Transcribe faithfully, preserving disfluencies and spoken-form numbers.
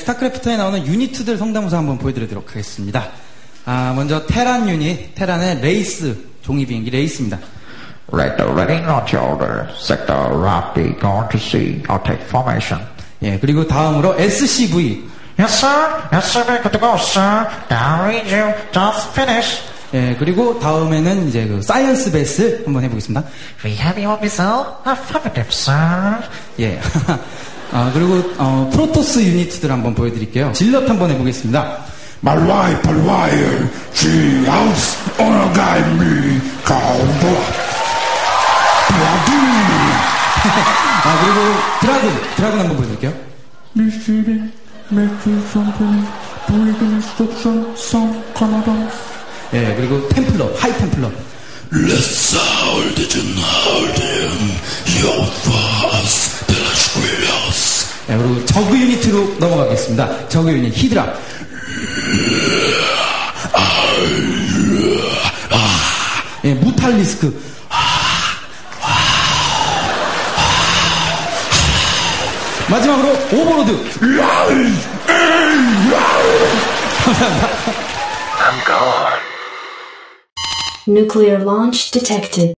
스타크래프트에 나오는 유닛들 성대모사 한번 보여드리도록 하겠습니다. 아, 먼저 테란 유닛, 테란의 레이스, 종이 비행기 레이스입니다. Later, ready launch order. Sector Rapid going to sea. I'll take formation. 예, 그리고 다음으로 에스씨브이. Yes, sir. Yes, sir. Good to go, sir. Down read you. Just finish. 예, 그리고 다음에는 이제 그 사이언스 베스 한번 해보겠습니다. We have your missile. Affirmative, sir. 예. 아, 그리고 어, 프로토스 유닛들 한번 보여드릴게요. 질럿 한번 해보겠습니다. 말와이 팔와이 지하우스 오너가이미 가오도 아, 그리고 드라군, 드라군 한번 보여드릴게요. 미시리 맥주 성분이 보이기는 속성 성 카나다. 예, 그리고 템플러, 하이 템플러. Let's hold it and hold him. Your fast, the squirrels. 예, 그리고 저그 유닛으로 넘어가겠습니다. 저그 유닛, 히드라. 예, 무탈리스크. 마지막으로 오버로드. 감사합니다. I'm gone. Nuclear launch detected.